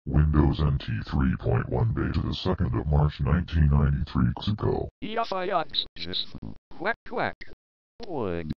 Windows NT 3.1 beta the 2nd of March 1993 Xuko. Yafayaks. Quack quack. Wood.